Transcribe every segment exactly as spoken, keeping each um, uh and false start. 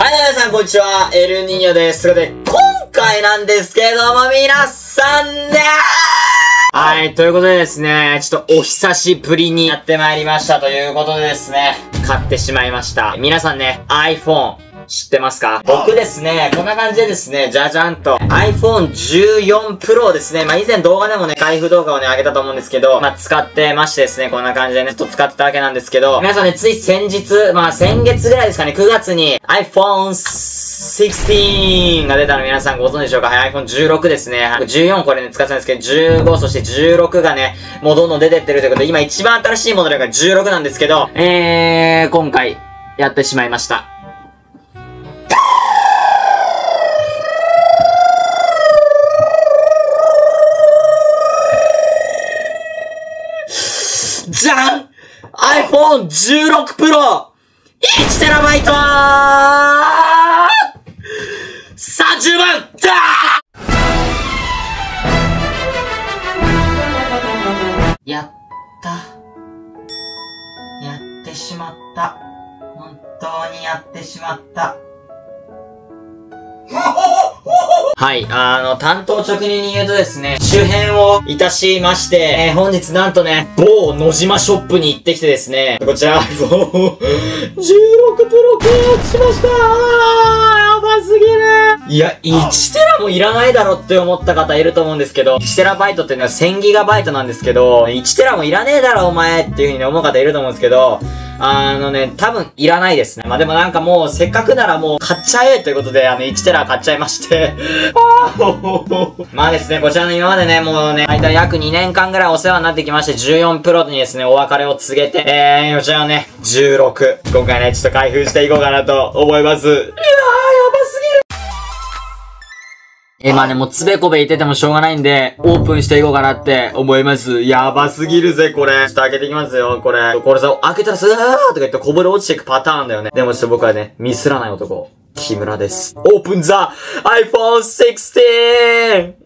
はい、皆さん、こんにちは。エルニーニョです。ということで、今回なんですけども、皆さんねーはい、ということでですね、ちょっとお久しぶりにやってまいりましたということでですね、買ってしまいました。皆さんね、iPhone、知ってますか？僕ですね、こんな感じでですね、じゃじゃんと アイフォンじゅうよんプロ ですね。まあ、以前動画でもね、開封動画をね、上げたと思うんですけど、まあ、使ってましてですね、こんな感じでね、ずっと使ってたわけなんですけど、皆さんね、つい先日、まあ、先月ぐらいですかね、くがつに アイフォンじゅうろく が出たの皆さんご存知でしょうか？はい、アイフォンじゅうろく ですね。じゅうよんこれね、使ってたんですけど、じゅうご、そしてじゅうろくがね、もうどんどん出てってるということで、今一番新しいモデルがじゅうろくなんですけど、えー、今回、やってしまいました。じゃん !アイフォンじゅうろくプロ いちテラバイト さんじゅうまんだやった。やってしまった。本当にやってしまった。はい、あの、担当直入に言うとですね、周辺をいたしまして、えー、本日なんとね、某野島ショップに行ってきてですね、こちら アイフォンじゅうろくプロ契約しましたー。やばすぎる。いや、いちテラもいらないだろって思った方いると思うんですけど、いちテラバイトっていうのはせんギガバイトなんですけど、いちテラもいらねえだろお前っていう風に思う方いると思うんですけど、あのね、多分いらないですね。まあ、でもなんかもうせっかくならもう買っちゃえということで、あのいちテラ買っちゃいまして。まあですね、こちらの今までね、もうね、大体約にねんかんぐらいお世話になってきまして、じゅうよんプロにですね、お別れを告げて、えー、こちらのね、じゅうろく。今回ね、ちょっと開封していこうかなと思います。いやー、やばすぎる。え、まあね、もうつべこべ言っててもしょうがないんで、オープンしていこうかなって思います。やばすぎるぜ、これ。ちょっと開けていきますよ、これ。これさ、開けたらスーとか言ってこぼれ落ちていくパターンだよね。でもちょっと僕はね、ミスらない男。木村です。オープンザ アイフォンじゅうろく!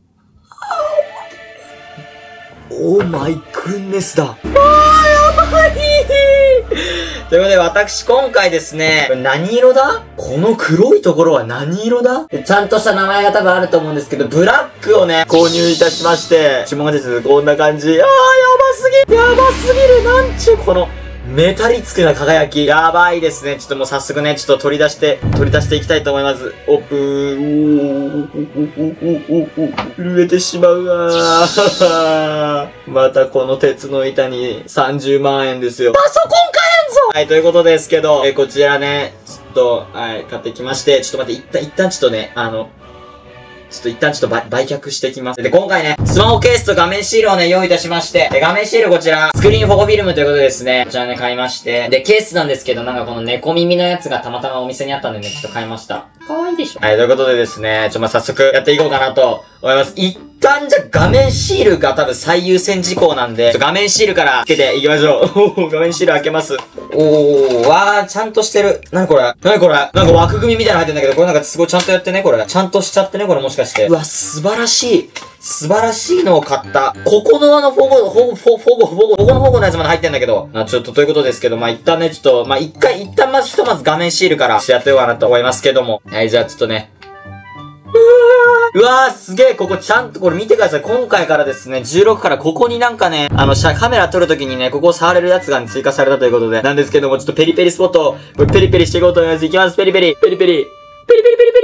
オーマイグッネスだ。あー、やばいということで、私今回ですね、これ何色だ？この黒いところは何色だ？ちゃんとした名前が多分あると思うんですけど、ブラックをね、購入いたしまして、注文が出てこんな感じ。あー、やばすぎやばすぎるなんちゅう、この、メタリックな輝き。やばいですね。ちょっともう早速ね、ちょっと取り出して、取り出していきたいと思います。オープン。震えてしまうわー。またこの鉄の板にさんじゅうまんえんですよ。パソコン買えんぞ。はい、ということですけど、えこちらね、ちょっと、はい、買ってきまして、ちょっと待って、一旦、一旦ちょっとね、あの、ちょっと一旦ちょっと売売却してきます。で、今回ね、スマホケースと画面シールをね、用意いたしまして、で、画面シールこちら、スクリーン保護フィルムということでですね、こちらね、買いまして、で、ケースなんですけど、なんかこの猫耳のやつがたまたまお店にあったんでね、ちょっと買いました。かわいいでしょ？はい、ということでですね、ちょ、ま、早速やっていこうかなと思います。一旦じゃ、画面シールが多分最優先事項なんで、画面シールからつけていきましょう。画面シール開けます。おー、わー、ちゃんとしてる。なにこれなにこれなんか枠組みみたいなの入ってんだけど、これなんかすごいちゃんとやってね、これ。ちゃんとしちゃってね、これもしかして。うわ、素晴らしい。素晴らしいのを買った。ここのあの、保護、保護、保護、保護、保護、ここの保護のやつまで入ってんだけど。まあ、ちょっとということですけど、まあ、一旦ね、ちょっと、まあ、一回、一旦まずひとまず画面シールからやってようかなと思いますけども。はい、じゃあちょっとね。うわー、すげえ、ここちゃんと、これ見てください。今回からですね、じゅうろくからここになんかね、あの、カメラ撮るときにね、ここを触れるやつが、ね、追加されたということで、なんですけども、ちょっとペリペリスポットを、これペリペリしていこうと思います。いきます、ペリペリ、ペリペリ、ペリペリペリペ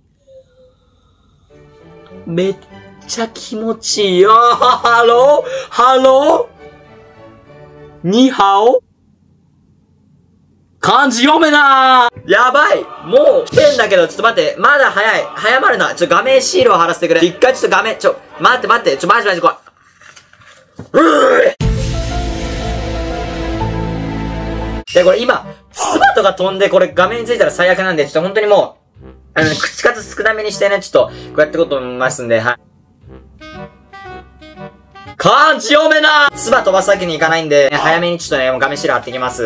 リ。めっちゃ気持ちいいよー。ハローハローニハオ漢字読めなー。やばい。もう来てんだけど、ちょっと待って。まだ早い。早まるな。ちょ、画面シールを貼らせてくれ。一回ちょっと画面、ちょ、待って待って。ちょ、マジマジこれ。うーで、これ今、ツバとか飛んで、これ画面についたら最悪なんで、ちょっと本当にもう、あの、ね、口数少なめにしてね、ちょっと、こうやってこと思いますんで、はい。漢字読めなー。ツバ飛ばすわけにいかないんで、ね、早めにちょっとね、もう画面シール貼っていきます。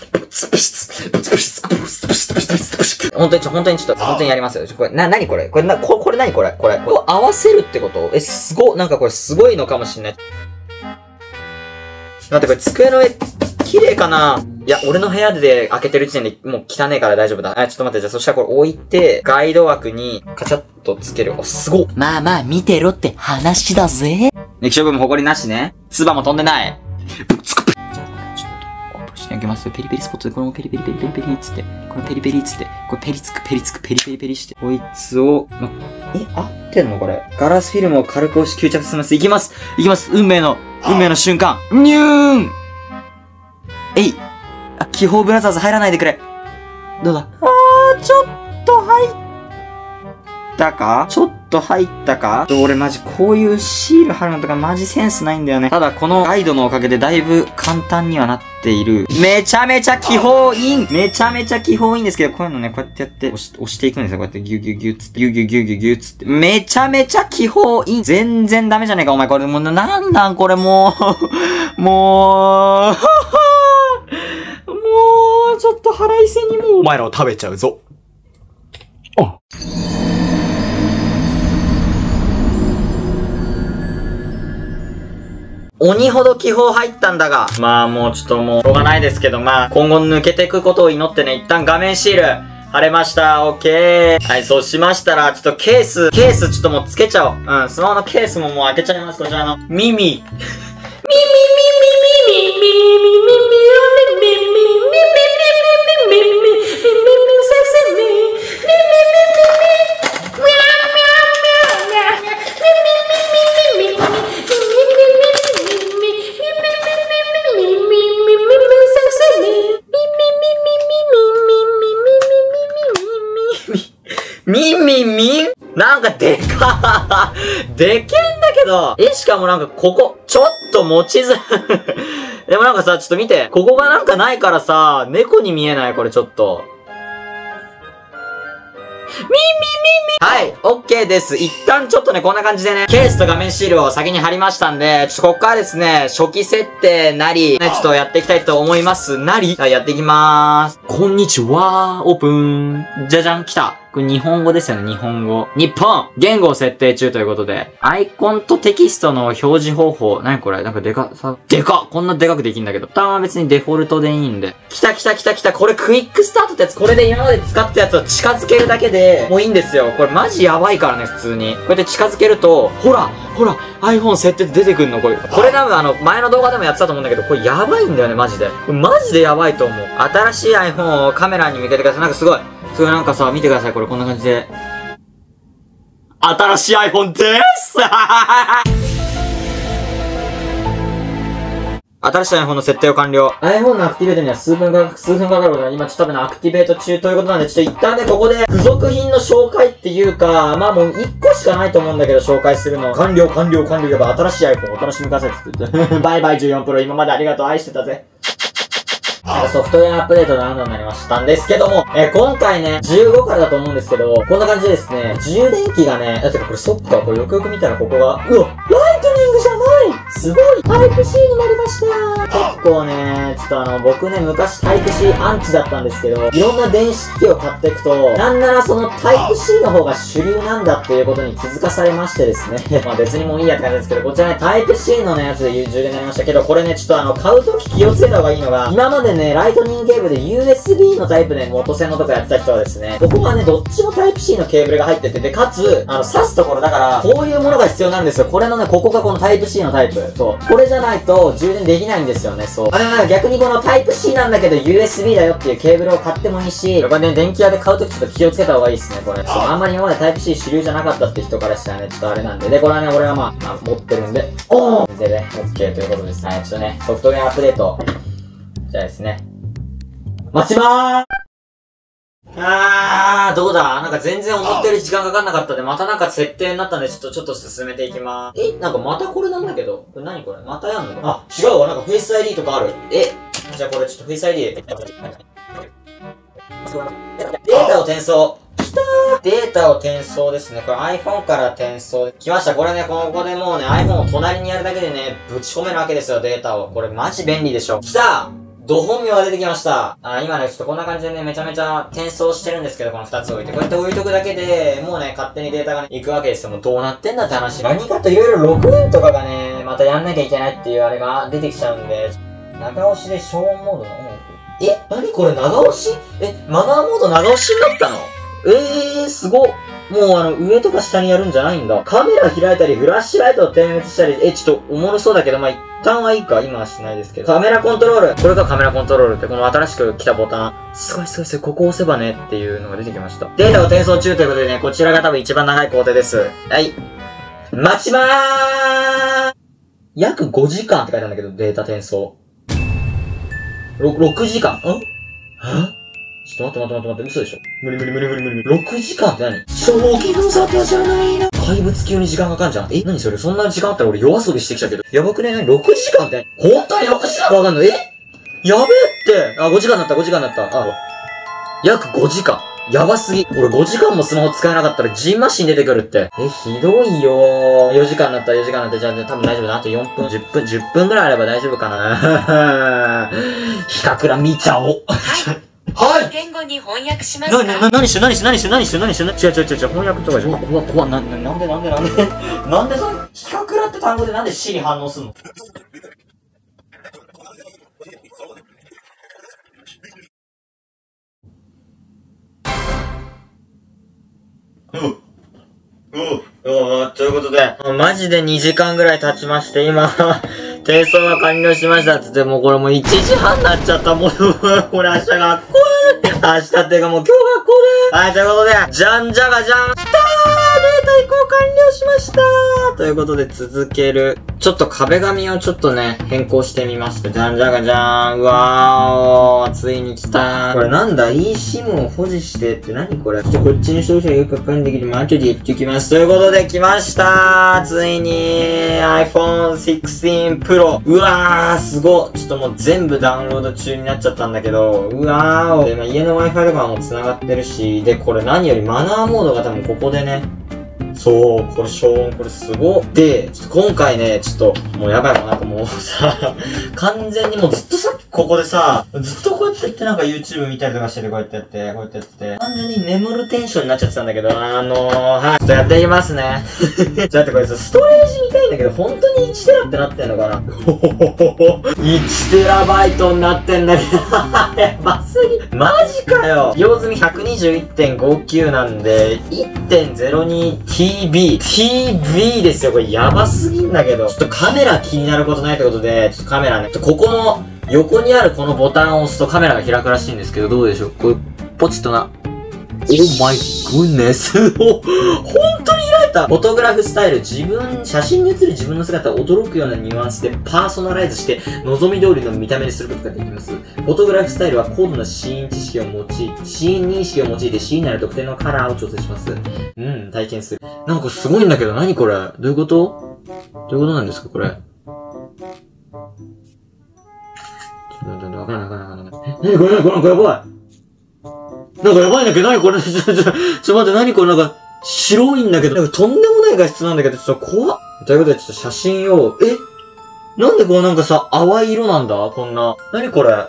本当にちょ、本当にちょっと、本当にやりますよ。これ、な、なにこれこれな、これ、これなにこれこれ。これ合わせるってことえ、すご、なんかこれすごいのかもしんない。待って、これ机の上、綺麗かないや、俺の部屋で開けてる時点でもう汚ねえから大丈夫だ。あ、ちょっと待って、じゃあそしたらこれ置いて、ガイド枠にカチャッとつける。お、すごっ。 まあまあ、見てろって話だぜ。 液晶部分ほこりなしね。唾も飛んでない。ぶっつく。開けますよ。ペリペリスポットで、これもペリペリペリペリペリっつって、これペリペリっつって、これペリつくペリつくペリペリペリして、こいつを、ま、え、合ってんのこれ。ガラスフィルムを軽く押し吸着させます。いきますいきます運命の、運命の瞬間ニューンえいあ、気泡ブラザーズ入らないでくれどうだあー、ちょっと入ったかちょっと入ったか俺マジこういうシール貼るのとかマジセンスないんだよね。ただこのガイドのおかげでだいぶ簡単にはなっている。めちゃめちゃ気泡いいめちゃめちゃ気泡いいんですけど、こういうのね、こうやってやって押し、押していくんですよ。こうやってギュギュギュつって、ギュギュギュギュギュつって。めちゃめちゃ気泡いい全然ダメじゃねえか、お前。これもう、なんなんこれもう、もう、もう、ちょっと腹いせにもう、お前らを食べちゃうぞ。あ鬼ほど気泡入ったんだが。まあもうちょっともう、しょうがないですけど、まあ、今後抜けていくことを祈ってね、一旦画面シール、貼れました。オッケー。はい、そうしましたら、ちょっとケース、ケースちょっともうつけちゃおう。うん、スマホのケースももう開けちゃいます。こちらの、耳。耳、耳、耳、耳、耳、耳、ミンミンミンなんかでかーでけんだけどえ、しかもなんかここ、ちょっと持ちづらいでもなんかさ、ちょっと見て。ここがなんかないからさ、猫に見えないこれちょっと。ミンミンミンミンはい、オッケーです。一旦ちょっとね、こんな感じでね、ケースと画面シールを先に貼りましたんで、ちょっとこっからですね、初期設定なり、ね、ちょっとやっていきたいと思います。なり、はい、やっていきまーす。こんにちはー、オープン。じゃじゃん、来た。これ日本語ですよね、日本語。日本言語を設定中ということで、アイコンとテキストの表示方法。なにこれなんかでか、さ、でかこんなでかくできんだけど。ボタンは別にデフォルトでいいんで。来た来た来た来たこれクイックスタートってやつ、これで今まで使ったやつを近づけるだけで、もういいんですよ。これマジやばいからね、普通に。こうやって近づけると、ほらほら iPhone 設定で出てくんのこれ。これ多分あの、前の動画でもやってたと思うんだけど、これやばいんだよね、マジで。これマジでやばいと思う。新しい iPhone をカメラに向けてください。なんかすごい。それなんかさ、見てください。これこんな感じで。新しい iPhone でーす新しい iPhone の設定を完了。iPhone のアクティベートには数分かかる、数分かかることが今ちょっと多分アクティベート中ということなんで、ちょっと一旦ね、ここで付属品の紹介っていうか、まあもう一個しかないと思うんだけど、紹介するの。完了、完了、完了。やっぱ新しい iPhone お楽しみくださいって言って。バイバイじゅうよんプロ、今までありがとう、愛してたぜ。ソフトウェアアップデートが何度になりましたんですけども、えー、今回ね、じゅうごからだと思うんですけど、こんな感じでですね、充電器がね、だってこれそっか、これよくよく見たらここが、うわ、ライトニングじゃないすごいタイプ シー になりました結構ね、ちょっとあの、僕ね、昔タイプ シー アンチだったんですけど、いろんな電子機器を買っていくと、なんならそのタイプ シー の方が主流なんだっていうことに気づかされましてですね。まあ別にもういいやって感じですけど、こちらね、タイプ シー のね、やつで充電になりましたけど、これね、ちょっとあの、買うとき気をつけた方がいいのが、今までね、ライトニングケーブルで ユーエスビー のタイプで元線のとかやってた人はですね、ここはね、どっちもタイプ シー のケーブルが入ってて、で、かつ、あの、挿すところだから、こういうものが必要なんですよ。これのね、ここがこのタイプ シー のタイプ。そう。これじゃないと充電できないんですよね、そう。あれなんか逆にこのタイプ シー なんだけど ユーエスビー だよっていうケーブルを買ってもいいし、これね、電気屋で買うときちょっと気をつけた方がいいですね、これ。そう。あんまり今までタイプ シー 主流じゃなかったって人からしたらね、ちょっとあれなんで。で、これはね、俺はまあ、まあ、持ってるんで、おーでね、OK ということですね。ちょっとね、ソフトウェアアップデート。じゃあですね。待ちまーすあー、どうだなんか全然思ってる時間かかんなかったんで、またなんか設定になったんで、ちょっと、ちょっと進めていきまーす。えなんかまたこれなんだけどこれ何これまたやんのあ、違うわ。なんかフェイス アイディー とかある。えじゃあこれちょっとフェイス アイディー。データを転送。きたーデータを転送ですね。これ iPhone から転送。来ました。これね、ここでもうね、iPhone を隣にやるだけでね、ぶち込めるわけですよ、データを。これマジ便利でしょ。来たド本名が出てきました。あ、今ね、ちょっとこんな感じでね、めちゃめちゃ転送してるんですけど、この二つ置いて。こうやって置いとくだけで、もうね、勝手にデータがね、行くわけですよ。もうどうなってんだって話。何かといろいろログインとかがね、またやんなきゃいけないっていうあれが出てきちゃうんで、長押しで消音モードのオンオフ。 え、なにこれ長押しえ、マナーモード長押しになったの？えー、すごっ。もうあの、上とか下にやるんじゃないんだ。カメラ開いたり、フラッシュライトを点滅したり、え、ちょっとおもろそうだけど、まあ、一旦はいいか。今はしないですけど。カメラコントロール。これがカメラコントロールって、この新しく来たボタン。すごいすごいすごい。ここ押せばねっていうのが出てきました。データを転送中ということでね、こちらが多分一番長い工程です。はい。待ちまー約ごじかんって書いてあるんだけど、データ転送。ろ、ろくじかん。んはちょっと待って待って待って待って、嘘でしょ。無理無理無理無理無理無理。ろくじかんって何？将棋の沙汰じゃないな。怪物級に時間かかんじゃん。え、何それ？そんな時間あったら俺夜遊びしてきたけど。やばくね？何 ?ろくじかんって？本当にろくじかんかかんの？えやべえって。あ、ごじかんだったごじかんだった。あ、約ごじかん。やばすぎ。俺ごじかんもスマホ使えなかったらジンマシン出てくるって。え、ひどいよー。よじかんだったらよじかんだったらじゃあ、じゃあ多分大丈夫だ。あとよんぷん、じゅっぷん、じゅっぷんぐらいあれば大丈夫かな。ひかくら見ちゃおう。はい。 言語に翻訳しますか？ な、な、何して何して何して何して何して何して違う違う違う違う、翻訳とかじゃん。怖怖な、な、なんでなんでなんでなんでその、ひかくらって単語でなんで死に反応すんの？うん。うん。ということで、マジでにじかんぐらい経ちまして、今、転送が完了しましたっつって、もうこれもういちじはんになっちゃった。もう、これ明日学校だね。明日っていうかもう今日学校だ。はい、ということで、じゃんじゃがじゃん。きたー！データ移行完了しましたーということで続ける。ちょっと壁紙をちょっとね、変更してみました。じゃんじゃがじゃーん。うわー、ついに来たー。これなんだ eSIM を保持してって何これちょっとこっちの消費者がよくわかんないけど、後で言ってきます。ということで来ましたー。ついに アイフォンシックスティーン Pro。うわー、すごっ。ちょっともう全部ダウンロード中になっちゃったんだけど、うわー。で、まあ、家の Wi-Fi とかも繋がってるし、で、これ何よりマナーモードが多分ここでね、そう、これ消音、これすごっ。で、ちょっと今回ね、ちょっと、もうやばいもん、なんかもうさ、完全にもうずっとさっきここでさ、ずっとこうやってやってなんか YouTube 見たりとかしてて、こうやってやって、こうやってやってて、完全に眠るテンションになっちゃってたんだけど、あのー、はい、ちょっとやっていきますね。じゃあってこれさ、ストレージ見たいんだけど、本当にいちテラってなってんのかなほほほほほ。いちテラバイトになってんだけど、やばすぎ。マジかよ。用済み ひゃくにじゅういってんごきゅう なんで、いってんゼロにティービー。ティービー ですよ。これやばすぎんだけど。ちょっとカメラ気になることないってことで、ちょっとカメラね。ちょっとここの、横にあるこのボタンを押すとカメラが開くらしいんですけど、どうでしょうこれ、ポチッとな。オーマイグッネス。本当に開いた。フォトグラフスタイル。自分、写真に写る自分の姿を驚くようなニュアンスでパーソナライズして望み通りの見た目にすることができます。フォトグラフスタイルは高度なシーン知識を用い、シーン認識を用いてシーンになる特定のカラーを調整します。うん、体験する。なんかすごいんだけど、何これ？どういうこと？どういうことなんですかこれ。ちょっとわかんないわかんないわかんない。え、何これ何これなんかやばい。なんかやばいんだけど、何これちょ、ちょ、ちょ、ちょ、待って、何これなんか、白いんだけど、なんかとんでもない画質なんだけど、ちょっと怖っ。ということで、ちょっと写真を、えなんでこうなんかさ、淡い色なんだこんな。何これ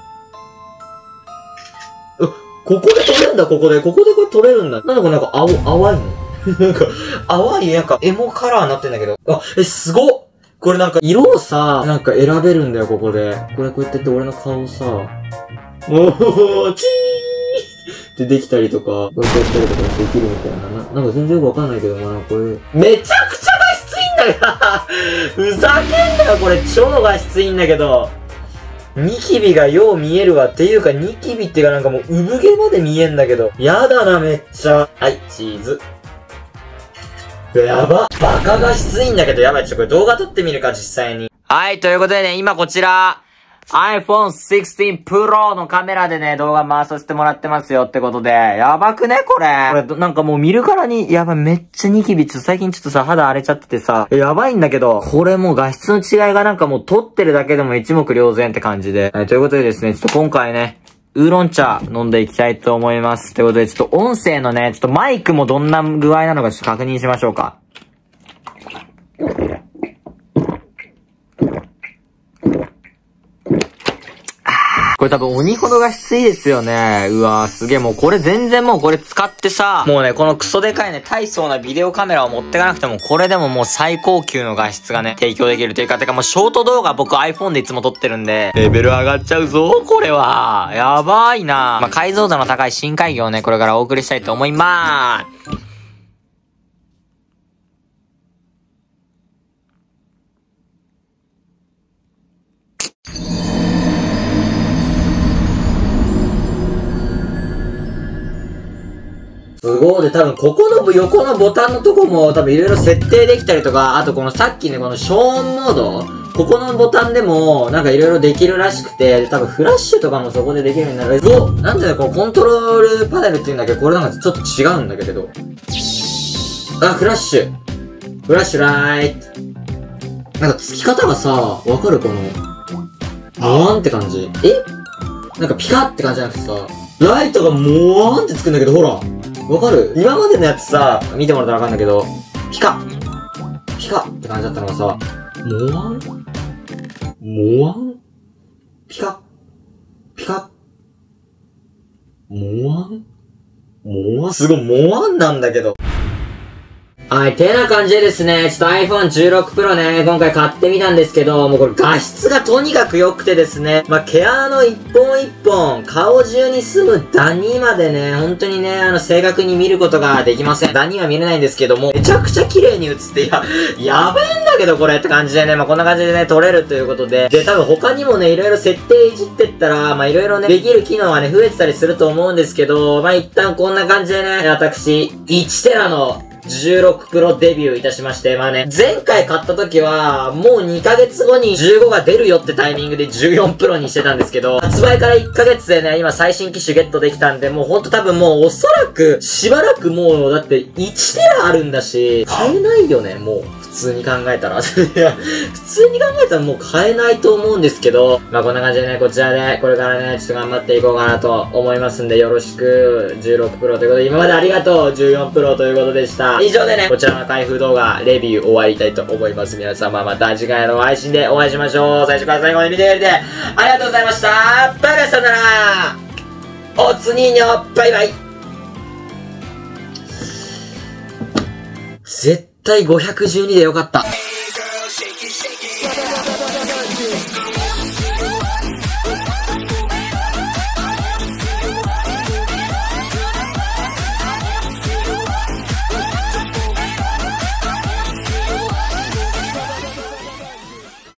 ここで撮れるんだ、ここで。ここでこれ撮れるんだ。なんでこれなんか青、淡いのなんか、淡い、なんか、エモカラーになってんだけど。あ、え、すごっこれなんか、色をさ、なんか選べるんだよ、ここで。これこうやってやって俺の顔をさ、おー、チーでできたりとか、こうやってやったりとかできるみたいな。な、なんか全然よくわかんないけど、まあこれ、めちゃくちゃ画質いいんだけどふざけんなよ、これ超画質いいんだけど。ニキビがよう見えるわ。っていうか、ニキビっていうかなんかもう産毛まで見えんだけど。やだな、めっちゃ。はい、チーズ。やば。バカ画質いいんだけど、やばい。ちょっとこれ動画撮ってみるか、実際に。はい、ということでね、今こちら、アイフォンシックスティーン Pro のカメラでね、動画回させてもらってますよってことで、やばくねこれ。これ、なんかもう見るからに、やばい、めっちゃニキビ、ちょっと最近ちょっとさ、肌荒れちゃっててさ、やばいんだけど、これもう画質の違いがなんかもう撮ってるだけでも一目瞭然って感じで。はい、ということでですね、ちょっと今回ね、ウーロン茶飲んでいきたいと思います。ということで、ちょっと音声のね、ちょっとマイクもどんな具合なのかちょっと確認しましょうか。 これ多分鬼ほど画質いいですよね。うわーすげえ。もうこれ全然もうこれ使ってさ、もうね、このクソでかいね、大層なビデオカメラを持ってかなくても、これでももう最高級の画質がね、提供できるというか、てかもうショート動画僕 iPhone でいつも撮ってるんで、レベル上がっちゃうぞ、これは。やばいな。まあ、解像度の高い深海魚をね、これからお送りしたいと思いまーす。すごい。で、多分、ここの横のボタンのとこも多分いろいろ設定できたりとか、あとこのさっきね、この消音モード、ここのボタンでもなんかいろいろできるらしくて、多分フラッシュとかもそこでできるようになる。おなんでね、このコントロールパネルっていうんだけど、これなんかちょっと違うんだけれど。あ、フラッシュ。フラッシュライト。なんかつき方がさ、わかるこの、モワンって感じ。えなんかピカって感じじゃなくてさ、ライトがモワンってつくんだけど、ほら。わかる今までのやつさ、見てもらったらわかんだけど、ピカピカって感じだったのがさ、モワンモワンピカピカモワンモワンすごい、モワンなんだけど。はい、てな感じでですね、ちょっと アイフォンじゅうろくプロ ね、今回買ってみたんですけど、もうこれ画質がとにかく良くてですね、まあ、毛穴の一本一本、顔中に住むダニまでね、本当にね、あの、正確に見ることができません。ダニは見れないんですけども、めちゃくちゃ綺麗に映って、いや、やべえんだけどこれって感じでね、まあ、こんな感じでね、撮れるということで、で、多分他にもね、いろいろ設定いじってったら、まあ、いろいろね、できる機能はね、増えてたりすると思うんですけど、まあ、一旦こんな感じでね、私、いちテラの、じゅうろくプロデビューいたしまして、まあね、前回買った時は、もうにかげつごにじゅうごが出るよってタイミングでじゅうよんプロにしてたんですけど、発売からいっかげつでね、今最新機種ゲットできたんで、もうほんと多分もうおそらく、しばらくもう、だっていちテラあるんだし、買えないよね、もう。普通に考えたら。いや、普通に考えたらもう買えないと思うんですけど、まあこんな感じでね、こちらで、これからね、ちょっと頑張っていこうかなと思いますんで、よろしく、じゅうろくプロということで、今までありがとう、じゅうよんプロということでした。以上でね、こちらの開封動画、レビュー終わりたいと思います。皆様また次回の配信でお会いしましょう。最初から最後まで見てくれて、ありがとうございました。バイバイさよなら。おつににょ、バイバイ。絶対ごひゃくじゅうにでよかった。